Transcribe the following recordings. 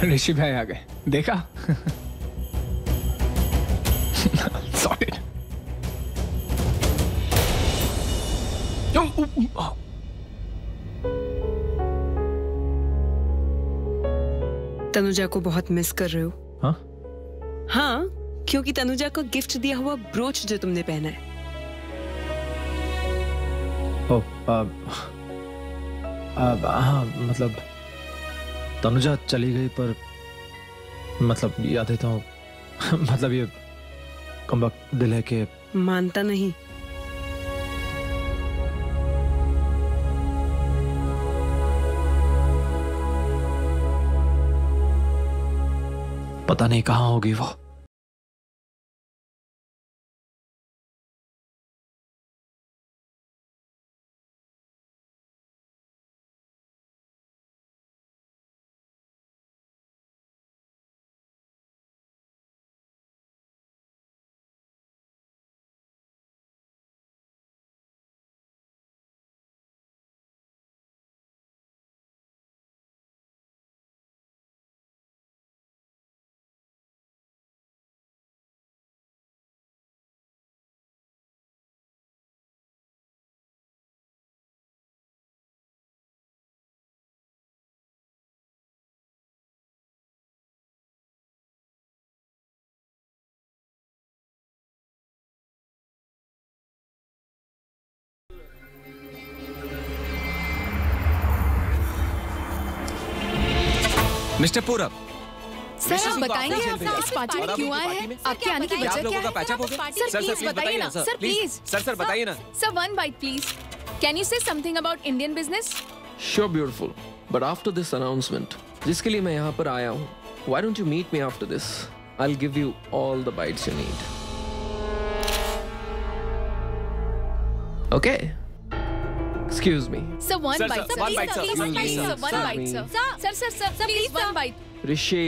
ऋषि भाई आ गए, देखा? Sorry. तनुजा को बहुत मिस कर रहे हो? हाँ? हाँ, क्योंकि तनुजा को गिफ्ट दिया हुआ ब्रोच जो तुमने पहना है। हाँ, मतलब तनुजा चली गई, पर मतलब यादें तो मतलब ये कमबख्त दिल है कि मानता नहीं। पता नहीं कहाँ होगी वो। मिस्टर पूरब, सर आप बताएंगे आप इस पार्टी में क्यों आए हैं? आपके आने की वजह क्या है? सर प्लीज बताइए ना। Sir please. सर बताइए ना। Sir one bite please. Can you say something about Indian business? Sure, beautiful. But after this announcement, जिसके लिए मैं यहाँ पर आया हूँ, why don't you meet me after this? I'll give you all the bites you need. Okay? Excuse me. Sir one bite. one bite, sir. Please, sir. One bite, sir. Sir, please one bite. Rishi,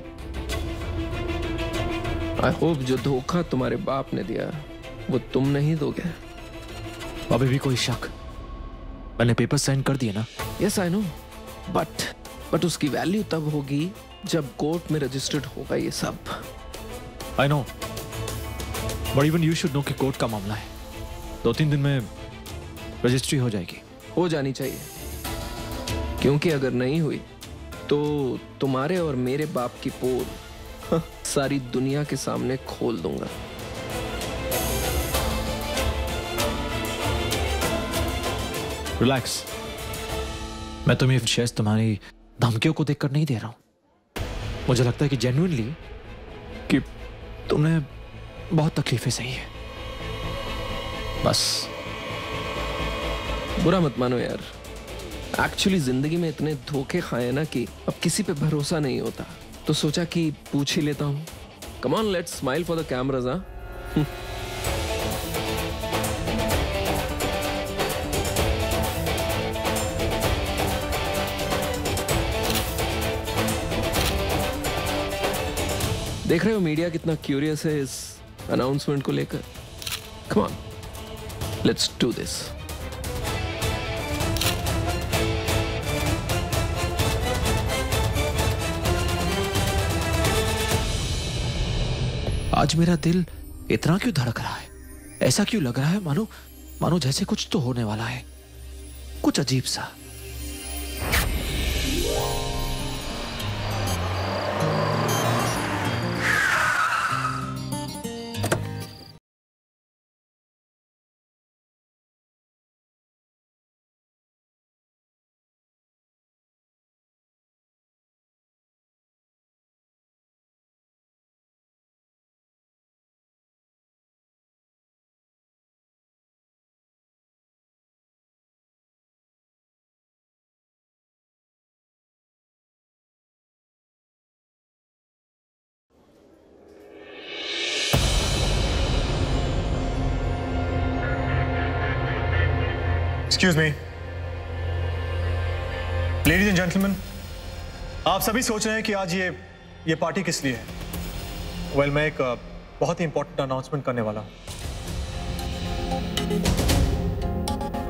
I hope जो धोखा तुम्हारे बाप ने दिया, वो तुम नहीं दोगे. अभी भी कोई शक? मैंने पेपर साइन कर दिए ना? Yes, I know. But उसकी वैल्यू तब होगी जब कोर्ट में रजिस्टर्ड होगा ये सब. I know. But even you should know कि कोर्ट का मामला है. 2-3 दिन में रजिस्ट्री हो जाएगी. हो जानी चाहिए. क्योंकि अगर नहीं हुई तो तुम्हारे और मेरे बाप की पोल सारी दुनिया के सामने खोल दूंगा. रिलैक्स. मैं तुम्हें शेयर्स तुम्हारी धमकियों को देखकर नहीं दे रहा हूं. मुझे लगता है कि जेन्युइनली कि तुमने बहुत तकलीफें सही है. बस बुरा मत मानो यार. एक्चुअली जिंदगी में इतने धोखे खाए ना कि अब किसी पे भरोसा नहीं होता. तो सोचा कि पूछ ही लेता हूं. Come on, let's smile for the cameras. हाँ, देख रहे हो मीडिया कितना क्यूरियस है इस अनाउंसमेंट को लेकर. Come on, let's do this. आज मेरा दिल इतना क्यों धड़क रहा है? ऐसा क्यों लग रहा है मानो जैसे कुछ तो होने वाला है. कुछ अजीब सा. Excuse me. Ladies and gentlemen, आप सभी सोच रहे हैं कि आज ये पार्टी किस लिए है? Well, मैं एक बहुत ही इंपॉर्टेंट अनाउंसमेंट करने वाला हूं.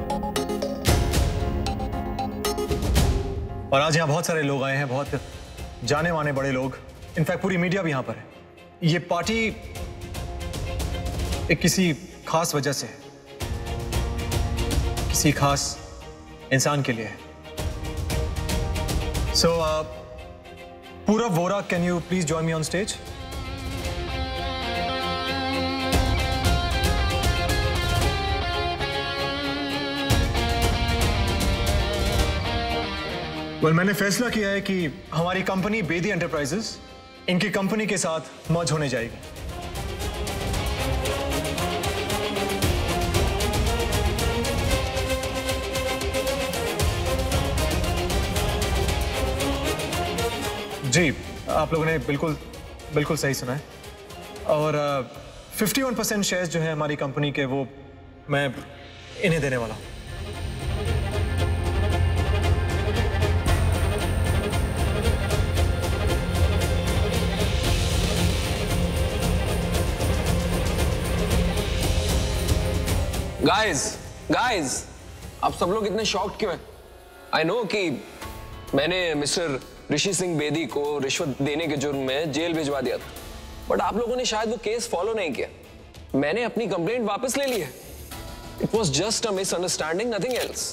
और आज यहाँ बहुत सारे लोग आए हैं, बहुत जाने माने बड़े लोग, इनफैक्ट पूरी मीडिया भी यहां पर है। ये पार्टी एक किसी खास वजह से है, किसी खास इंसान के लिए है। So Purab Vora, can you please join me on stage? मैंने फैसला किया है कि हमारी कंपनी बेदी एंटरप्राइजेस इनकी कंपनी के साथ मर्ज होने जाएगी। जी, आप लोगों ने बिल्कुल सही सुना है। और 51% शेयर्स जो है हमारी कंपनी के, वो मैं इन्हें देने वाला हूं। गाइस, आप सब लोग इतने शॉक्ड क्यों हैं? आई नो कि मैंने मिस्टर ऋषि सिंह बेदी को रिश्वत देने के जुर्म में जेल भिजवा दिया था, बट आप लोगों ने शायद वो केस फॉलो नहीं किया। मैंने अपनी कंप्लेंट वापस ले ली है। It was just a misunderstanding, nothing else.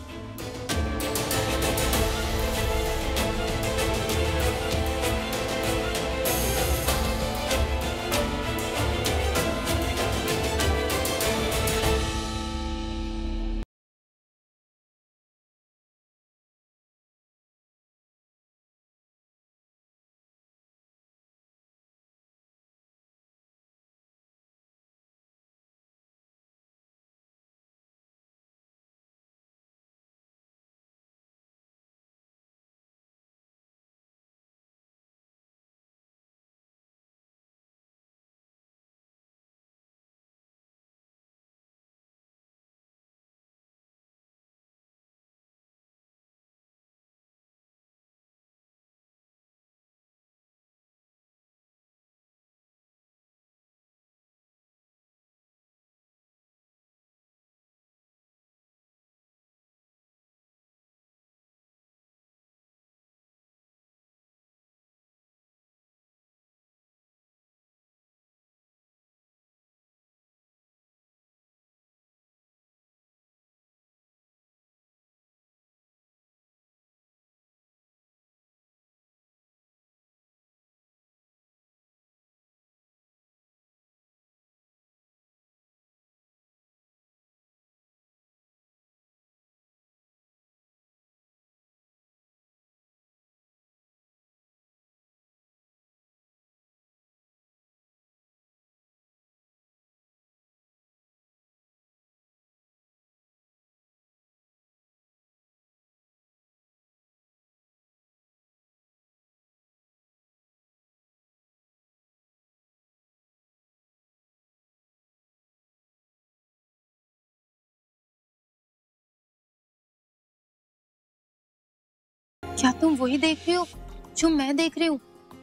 क्या तुम वही देख रही हो जो मैं देख रही हूँ?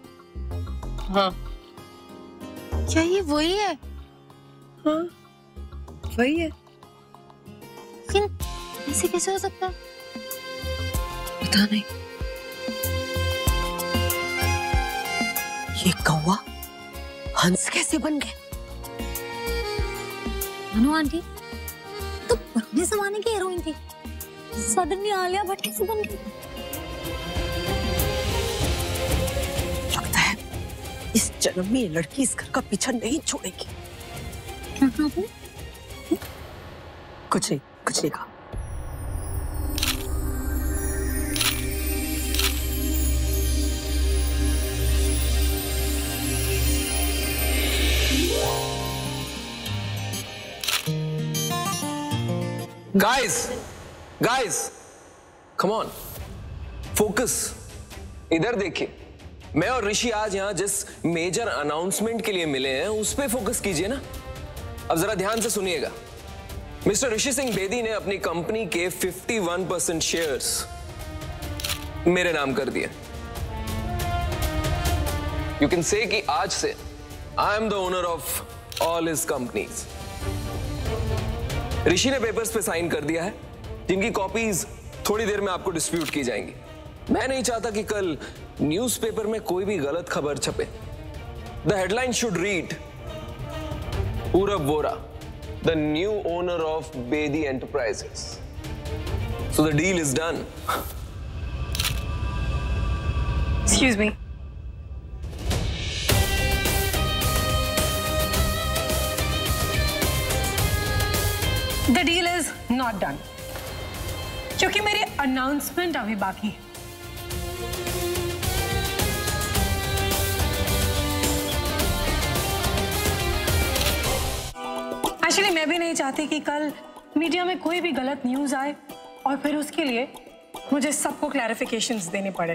हाँ। क्या ये वही है? हाँ, वही है। लेकिन ऐसे कैसे हो सकता है? पता नहीं। ये कौवा हंस कैसे बन गए? अनु आंटी तो पुराने जमाने की हीरोइन थी, सडनली आलिया भट्ट कैसे बन गई? लगता है इस जन्म में ये लड़की इस घर का पीछा नहीं छोड़ेगी। क्या कहा आपने? कुछ नहीं कहा। Guys, come on, focus. इधर देखिए, मैं और ऋषि आज यहाँ जिस मेजर अनाउंसमेंट के लिए मिले हैं उस पे फोकस कीजिए ना। अब जरा ध्यान से सुनिएगा। मिस्टर ऋषि सिंह बेदी ने अपनी कंपनी के 51% शेयर्स मेरे नाम कर दिए। यू कैन से कि आज से I am the owner of all his companies. Rishi ने पेपर्स पे साइन कर दिया है, जिनकी कॉपीज थोड़ी देर में आपको डिस्ट्रीब्यूट की जाएंगी। मैं नहीं चाहता कि कल न्यूज़पेपर में कोई भी गलत खबर छपे। The headline should read, Purab Vora, the new owner of Bedi Enterprises. So the deal is done. Excuse me, the deal is not done, क्योंकि मेरी अनाउंसमेंट अभी बाकी है। एक्चुअली मैं भी नहीं चाहती कि कल मीडिया में कोई भी गलत न्यूज आए और फिर उसके लिए मुझे सबको क्लैरिफिकेशंस देने पड़े।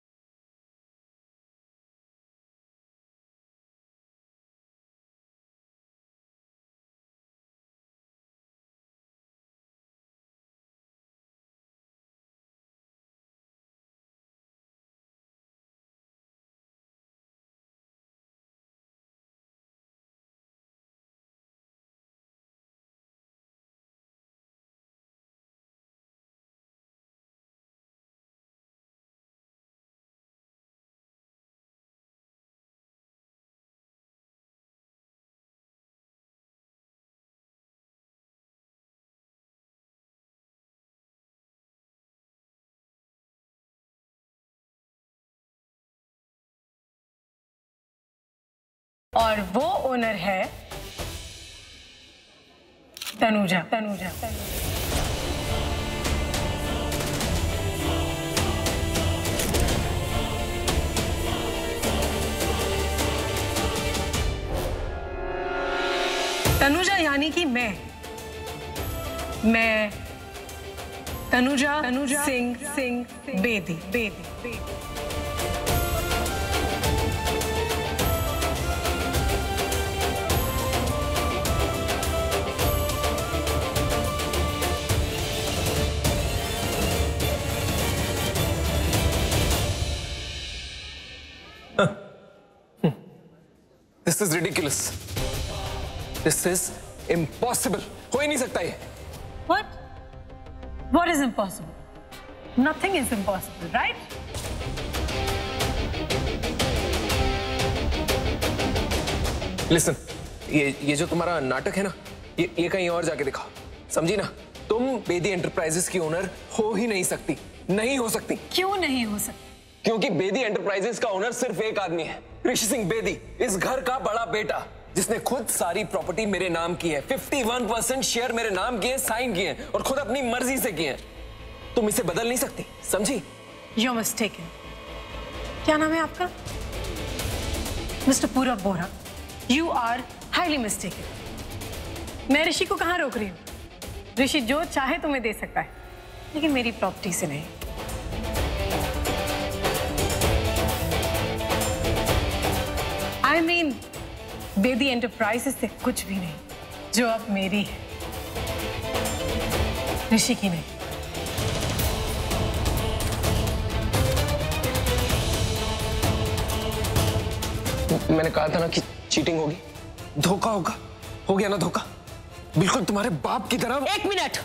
और वो ओनर है तनुजा। तनुजा तनुजा यानी कि मैं Tanuja Singh Bedi. This is ridiculous. This is impossible. हो ही नहीं सकता ये। What is impossible? Nothing is impossible, right? Listen, ये जो तुम्हारा नाटक है ना, ये कहीं और जाके दिखाओ, समझी ना? तुम बेदी एंटरप्राइजेस की ओनर हो ही नहीं सकती, नहीं हो सकती। क्यों नहीं हो सकती? क्योंकि बेदी एंटरप्राइजेस का ओनर सिर्फ एक आदमी है, ऋषि सिंह बेदी, इस घर का बड़ा बेटा, जिसने खुद सारी प्रॉपर्टी मेरे नाम की है, 51% शेयर मेरे नाम किए, साइन किए हैं और खुद अपनी मर्जी से किए हैं। तुम इसे बदल नहीं सकती, समझी? You're mistaken. क्या नाम है आपका? मिस्टर पूरब बोरा। You are highly mistaken. मैं ऋषि को कहाँ रोक रही हूँ? ऋषि जो चाहे तुम्हें दे सकता है, लेकिन मेरी प्रॉपर्टी से नहीं। I mean, बेदी एंटरप्राइजेस से कुछ भी नहीं, जो अब मेरी है, ऋषि की नहीं। मैंने कहा था ना कि चीटिंग होगी, धोखा होगा, हो गया ना धोखा, बिल्कुल तुम्हारे बाप की तरह। एक मिनट,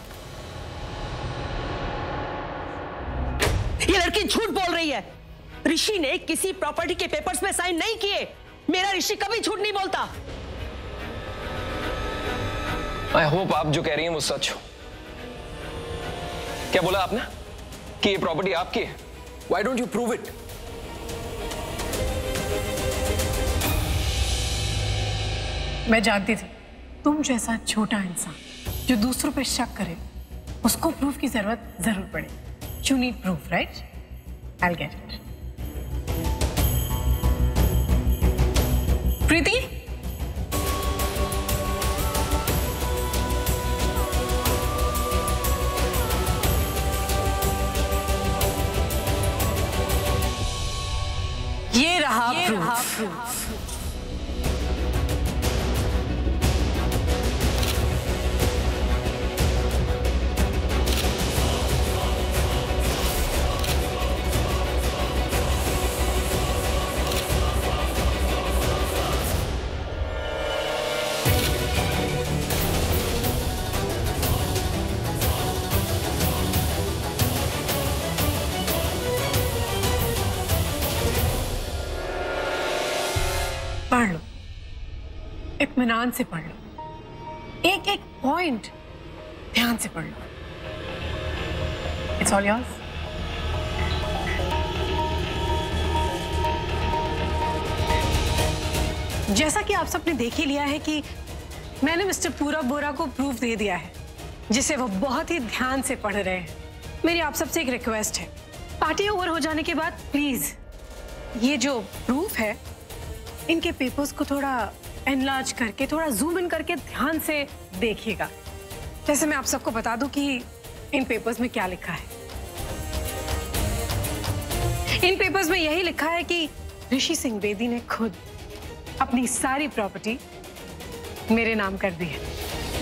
ये लड़की झूठ बोल रही है। ऋषि ने किसी प्रॉपर्टी के पेपर्स में साइन नहीं किए। मेरा ऋषि कभी झूठ नहीं बोलता। आई होप आप जो कह रही हैं वो सच हो। क्या बोला आपने? कि ये प्रॉपर्टी आपकी है? Why don't you prove it? मैं जानती थी तुम जैसा छोटा इंसान जो दूसरों पे शक करे, उसको प्रूफ की जरूरत जरूर पड़े। You need proof, right? I'll get it. प्रीति, ये रहा प्रूफ। पढ़ लो, इत्मीनान से पढ़ लो, एक एक पॉइंट ध्यान से पढ़ लो। It's all yours. जैसा कि आप सबने देख ही लिया है कि मैंने मिस्टर पूरब बोरा को प्रूफ दे दिया है, जिसे वो बहुत ही ध्यान से पढ़ रहे हैं। मेरी आप सबसे एक रिक्वेस्ट है, पार्टी ओवर हो जाने के बाद प्लीज ये जो प्रूफ है इनके पेपर्स को थोड़ा एनलार्ज करके, थोड़ा जूम इन करके ध्यान से देखिएगा। जैसे मैं आप सबको बता दूं कि इन पेपर्स में क्या लिखा है। इन पेपर्स में यही लिखा है कि ऋषि सिंह बेदी ने खुद अपनी सारी प्रॉपर्टी मेरे नाम कर दी है।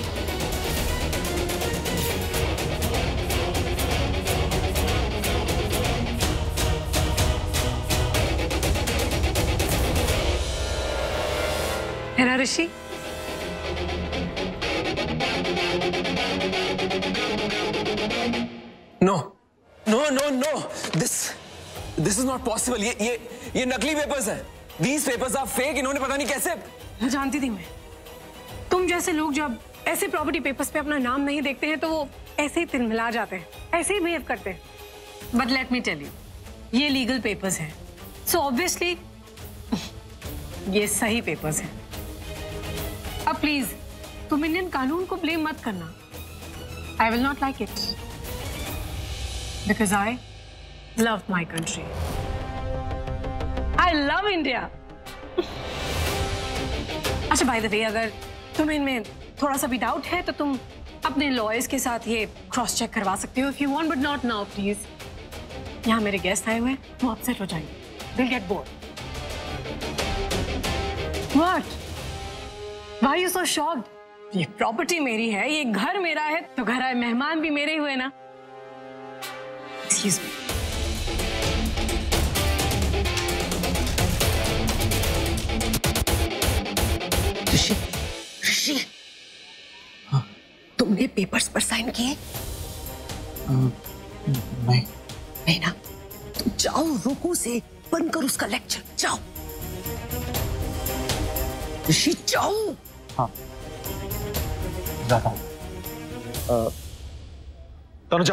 है ना Rishi? No no no no, this is not possible. ये नकली पेपर्स हैं। These papers are fake। इन्होंने पता नहीं कैसे। मैं जानती थी। मैं तुम जैसे लोग जब ऐसे प्रॉपर्टी पेपर्स पे अपना नाम नहीं देखते हैं तो वो ऐसे ही तिलमिला जाते हैं, ऐसे ही बिहेव करते हैं। But let me tell you, ये लीगल पेपर्स हैं, सो ऑब्वियसली ये सही पेपर्स हैं। अब प्लीज तुम इंडियन कानून को ब्लेम मत करना। I will not like it because I love my country. I love India. अच्छा बाय द वे, अगर तुम्हें इनमें थोड़ा सा भी डाउट है तो तुम अपने लॉयर्स के साथ ये क्रॉस चेक करवा सकते हो if you want, but not now please. यहाँ मेरे गेस्ट आए हुए हैं, वो अपसेट हो जाएंगे, they'll get bored। What? Why are you so shocked? ये प्रॉपर्टी मेरी है, ये घर मेरा है, तो घर आए मेहमान भी मेरे हुए ना। Excuse me। ऋषि, हाँ? तुमने पेपर्स पर साइन किए? नहीं ना? तुम जाओ, रुको से बंद करो उसका लेक्चर, जाओ। ऋषि जाओ। हाँ जाता हूँ। तनुजा,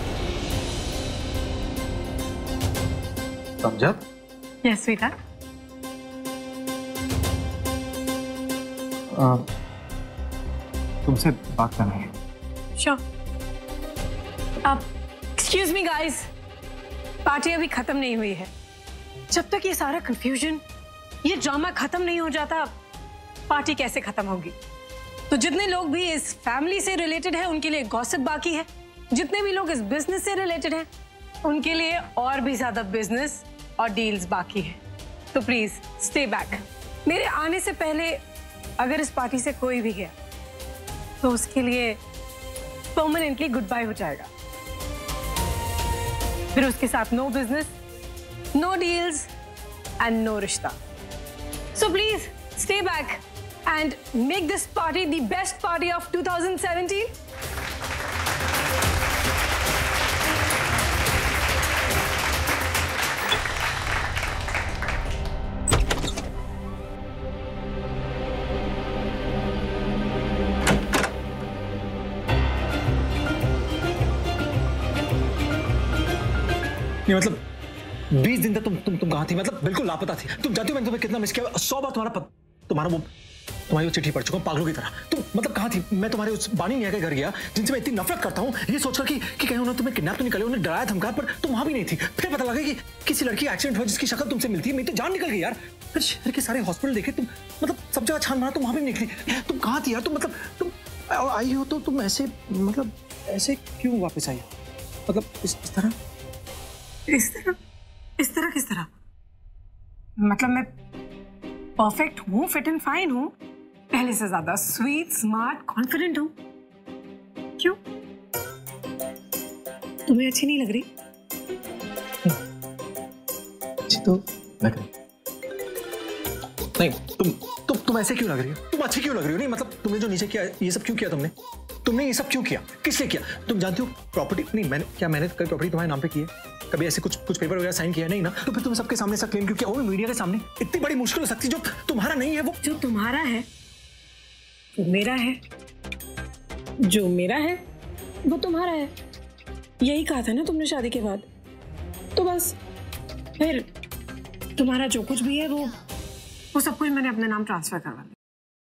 समझा? यस स्वीटा। तुमसे बात करनी है। श्योर। अब एक्सक्यूज मी गाइस, पार्टी अभी खत्म नहीं हुई है। जब तक ये सारा कंफ्यूजन, ये ड्रामा खत्म नहीं हो जाता, पार्टी कैसे खत्म होगी? तो जितने लोग भी इस फैमिली से रिलेटेड है उनके लिए गॉसिप बाकी है, जितने भी लोग इस बिजनेस से रिलेटेड हैं उनके लिए और भी ज्यादा बिजनेस और डील्स बाकी है। तो प्लीज स्टे बैक। मेरे आने से पहले अगर इस पार्टी से कोई भी गया तो उसके लिए परमानेंटली गुड बाय हो जाएगा। फिर उसके साथ no business, no deals and no रिश्ता। So please stay back and make this party the best party of 2017। नहीं मतलब 20 दिन तक तुम कहाँ थी? मतलब बिल्कुल लापता थी। तुम जानती हो मैंने तुम्हें कितना मिस किया। 100 बार तुम्हारी वो चिट्ठी पढ़ चुका हूँ पागलों की तरह। तुम मतलब कहाँ थी? मैं तुम्हारे उस बानी मियाँ के घर गया जिनसे मैं इतनी नफरत करता हूँ, ये सोचकर कि कहीं उन्होंने तुम्हें किडनैप तो नहीं कर लिया, उन्हें डराया धमकाया, पर तुम वहां भी नहीं थी। फिर पता लगा कि किसी लड़की का एक्सीडेंट हुआ जिसकी शक्ल तुमसे मिलती है। मेरी तो जान निकल गई यार। फिर शहर के सारे हॉस्पिटल देखे, तुम मतलब सब जगह छान मारा, तुम वहां भी नहीं निकली। तुम कहाँ थी यार? तुम मतलब तुम आई हो तो तुम ऐसे मतलब ऐसे क्यों वापस आई? मतलब इस तरह किस तरह? मतलब मैं परफेक्ट हूँ, फिट एंड फाइन हूँ, पहले से ज्यादा स्वीट, स्मार्ट, कॉन्फिडेंट हूँ। क्यों? तुम्हें अच्छी नहीं लग रही? अच्छी तो लग रही। नहीं तुम ऐसे क्यों लग रही हो? तुम अच्छी क्यों लग रही हो? नहीं मतलब तुमने जो नीचे किया, ये सब क्यों किया तुमने ये सब क्यों किया? किस लिए किया? तुम जानती हो प्रॉपर्टी नहीं, मैंने कभी प्रॉपर्टी तुम्हारे नाम पे की है? कभी ऐसे कुछ पेपर वगैरह साइन किया नहीं ना, तो फिर तुम सबके सामने ऐसा क्लेम क्यों किया, वो भी मीडिया के सामने? इतनी बड़ी मुश्किल हो सकती जो तुम्हारा नहीं है वो। जो तुम्हारा है वो मेरा है, जो मेरा है वो तुम्हारा है। यही कहा था ना तुमने शादी के बाद। तो बस फिर तुम्हारा जो कुछ भी है वो सब कुछ मैंने अपने नाम ट्रांसफर करवा लिया।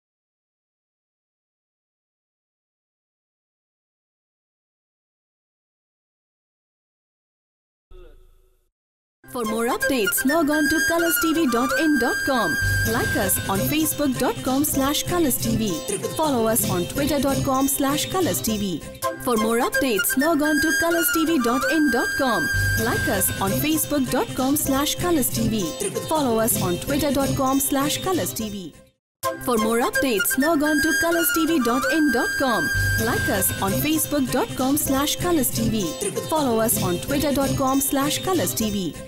For more updates, log on to colorstv.in.com. Like us on facebook.com/colorstv. Follow us on twitter.com/colorstv. For more updates, log on to colorstv.in.com. Like us on facebook.com/colorstv. Follow us on twitter.com/colorstv. For more updates, log on to colorstv.in.com. Like us on facebook.com/colorstv. Follow us on twitter.com/colorstv.